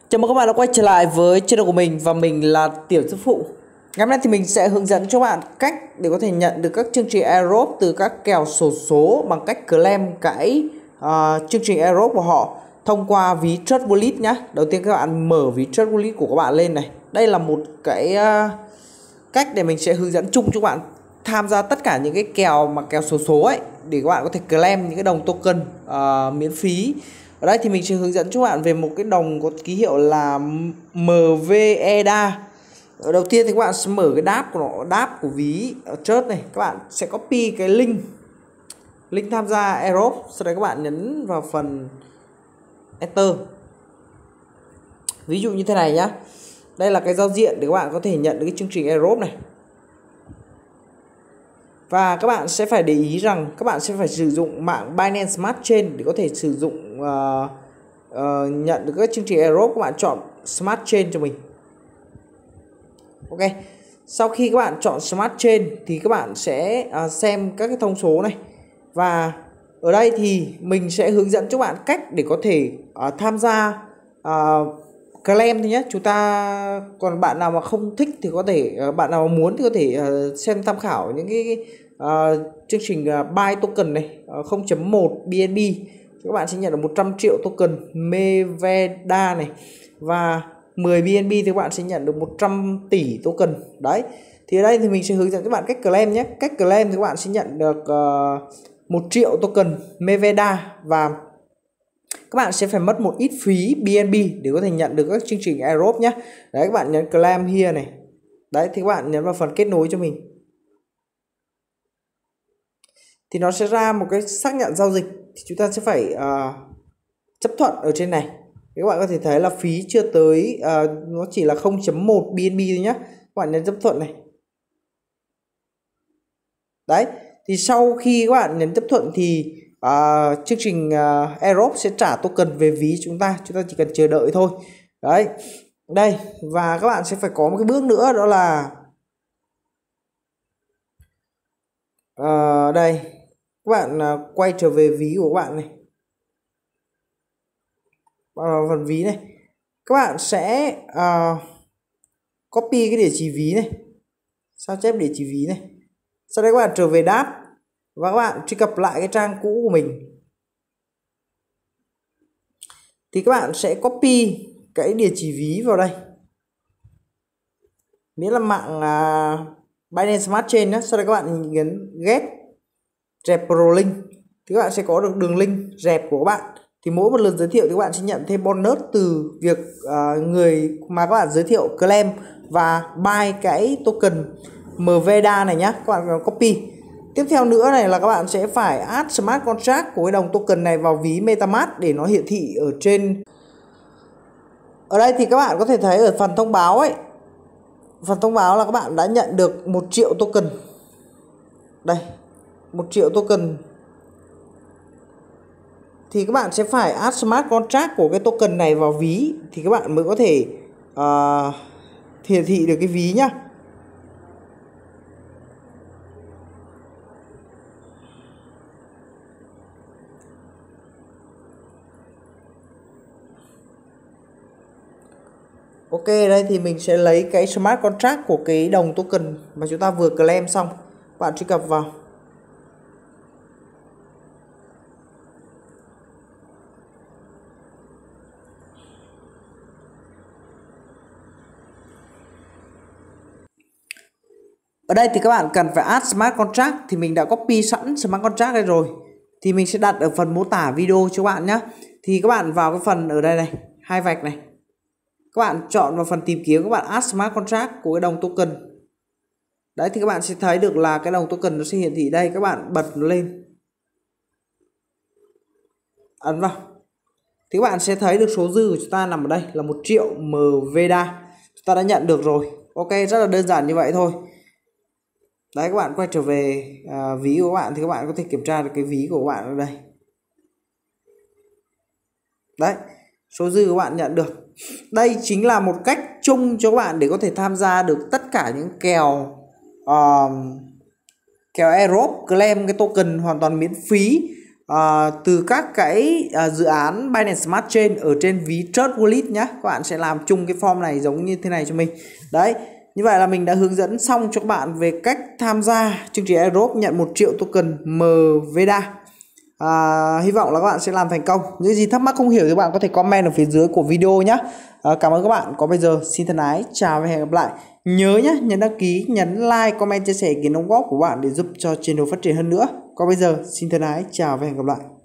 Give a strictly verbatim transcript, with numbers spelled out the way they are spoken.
Chào mừng các bạn đã quay trở lại với channel của mình và mình là Tiểu Sư Phụ. Ngày hôm nay thì mình sẽ hướng dẫn cho bạn cách để có thể nhận được các chương trình airdrop từ các kèo xổ số bằng cách claim cái uh, chương trình airdrop của họ thông qua ví Trust Wallet nhé. Đầu tiên các bạn mở ví Trust Wallet của các bạn lên này. Đây là một cái uh, cách để mình sẽ hướng dẫn chung cho các bạn tham gia tất cả những cái kèo mà kèo xổ số ấy để các bạn có thể claim những cái đồng token uh, miễn phí. Ở đây thì mình sẽ hướng dẫn cho bạn về một cái đồng có ký hiệu là em vê e đê a. Ở đầu tiên thì các bạn sẽ mở cái đáp của nó, đáp của ví ở chớt này, các bạn sẽ copy cái link link tham gia airdrop, sau đó các bạn nhấn vào phần enter. Ví dụ như thế này nhá. Đây là cái giao diện để các bạn có thể nhận được cái chương trình airdrop này. Và các bạn sẽ phải để ý rằng các bạn sẽ phải sử dụng mạng Binance Smart Chain để có thể sử dụng uh, uh, nhận được các chương trình airdrop. Các bạn chọn Smart Chain cho mình. Ok. Sau khi các bạn chọn Smart Chain thì các bạn sẽ uh, xem các cái thông số này. Và ở đây thì mình sẽ hướng dẫn cho bạn cách để có thể uh, tham gia uh, claim thôi nhé. Chúng ta còn bạn nào mà không thích thì có thể uh, bạn nào mà muốn thì có thể uh, xem tham khảo những cái uh, chương trình uh, buy token này uh, không chấm một bê en bê. Các bạn sẽ nhận được một trăm triệu token Meveda này, và mười bê en bê thì các bạn sẽ nhận được một trăm tỷ token. Đấy. Thì ở đây thì mình sẽ hướng dẫn các bạn cách claim nhé. Cách claim thì các bạn sẽ nhận được uh, một triệu token Meveda, và các bạn sẽ phải mất một ít phí bê en bê để có thể nhận được các chương trình airdrop nhé. Đấy, các bạn nhấn claim here này. Đấy, thì các bạn nhấn vào phần kết nối cho mình. Thì nó sẽ ra một cái xác nhận giao dịch. Thì chúng ta sẽ phải uh, chấp thuận ở trên này. Thì các bạn có thể thấy là phí chưa tới, uh, nó chỉ là không chấm một bê en bê thôi nhé. Các bạn nhấn chấp thuận này. Đấy, thì sau khi các bạn nhấn chấp thuận thì uh, chương trình uh, airdrop sẽ trả token về ví chúng ta. Chúng ta chỉ cần chờ đợi thôi. Đấy, đây, và các bạn sẽ phải có một cái bước nữa, đó là uh, đây, các bạn uh, quay trở về ví của các bạn này, vào phần ví này, các bạn sẽ uh, copy cái địa chỉ ví này, sao chép địa chỉ ví này, sau đấy các bạn trở về đáp và các bạn truy cập lại cái trang cũ của mình. Thì các bạn sẽ copy cái địa chỉ ví vào đây, miễn là mạng uh, Binance Smart Chain nhé. Sau đây các bạn nhấn get referral link thì các bạn sẽ có được đường link rep của các bạn. Thì mỗi một lần giới thiệu thì các bạn sẽ nhận thêm bonus từ việc uh, người mà các bạn giới thiệu claim và buy cái token Meveda này nhé. Các bạn copy. Tiếp theo nữa này là các bạn sẽ phải add smart contract của cái đồng token này vào ví MetaMask để nó hiển thị ở trên. Ở đây thì các bạn có thể thấy ở phần thông báo ấy, phần thông báo là các bạn đã nhận được một triệu token. Đây, một triệu token. Thì các bạn sẽ phải add smart contract của cái token này vào ví thì các bạn mới có thể uh, hiển thị được cái ví nhá. Ok, đây thì mình sẽ lấy cái smart contract của cái đồng token mà chúng ta vừa claim xong. Bạn truy cập vào. Ở đây thì các bạn cần phải add smart contract, thì mình đã copy sẵn smart contract đây rồi. Thì mình sẽ đặt ở phần mô tả video cho các bạn nhé. Thì các bạn vào cái phần ở đây này, hai vạch này. Các bạn chọn vào phần tìm kiếm, các bạn add smart contract của cái đồng token. Đấy, thì các bạn sẽ thấy được là cái đồng token nó sẽ hiển thị đây. Các bạn bật nó lên, ấn vào. Thì các bạn sẽ thấy được số dư của chúng ta nằm ở đây là một triệu Meveda. Chúng ta đã nhận được rồi. Ok, rất là đơn giản như vậy thôi. Đấy, các bạn quay trở về uh, ví của các bạn thì các bạn có thể kiểm tra được cái ví của các bạn ở đây. Đấy, số dư các bạn nhận được. Đây chính là một cách chung cho các bạn để có thể tham gia được tất cả những kèo uh, kèo airdrop claim cái token hoàn toàn miễn phí uh, từ các cái uh, dự án Binance Smart Chain ở trên ví Trust Wallet nhá. Các bạn sẽ làm chung cái form này giống như thế này cho mình. Đấy, như vậy là mình đã hướng dẫn xong cho các bạn về cách tham gia chương trình airdrop nhận một triệu token em vê đê a. À, hy vọng là các bạn sẽ làm thành công. Những gì thắc mắc không hiểu thì các bạn có thể comment ở phía dưới của video nhé. À, cảm ơn các bạn. Còn bây giờ xin thân ái chào và hẹn gặp lại. Nhớ nhé, nhấn đăng ký, nhấn like, comment, chia sẻ ý kiến đóng góp của bạn để giúp cho channel phát triển hơn nữa. Còn bây giờ xin thân ái chào và hẹn gặp lại.